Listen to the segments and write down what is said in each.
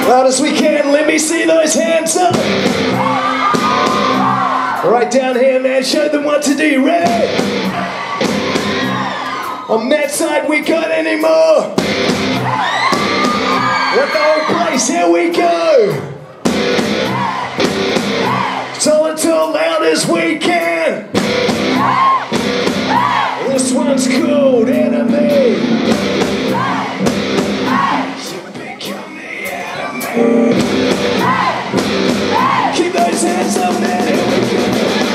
Loud as we can, let me see those hands up. Right down here, man, show them what to do. Ready? On that side, we got any more? With the whole place, here we go. Tell it as loud as we can. This one's called Enemy. You become the enemy. Keep those hands up, man. Here we go.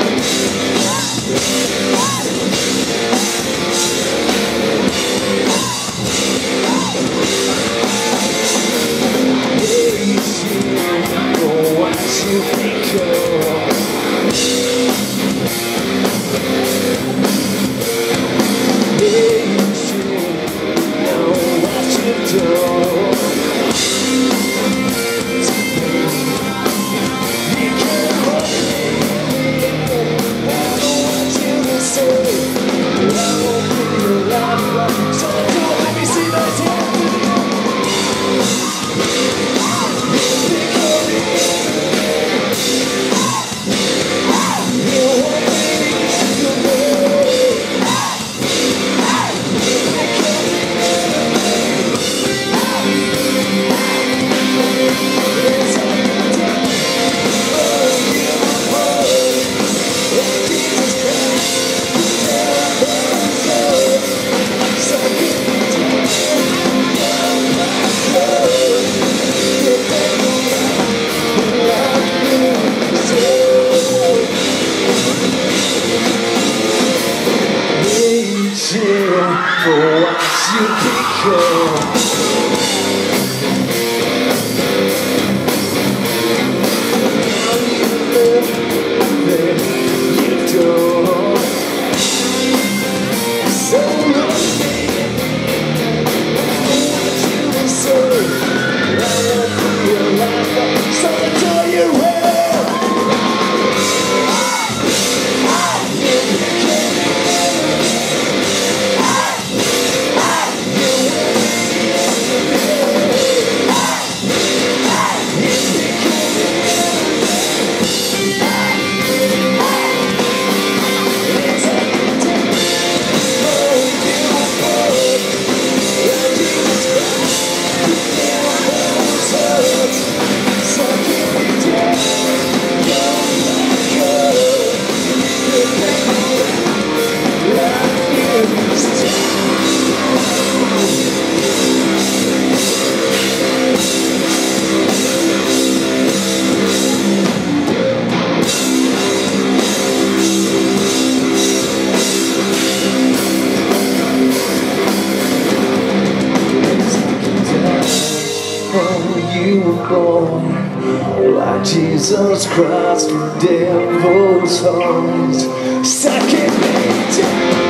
Like Jesus Christ, the devil's heart, sucking me down.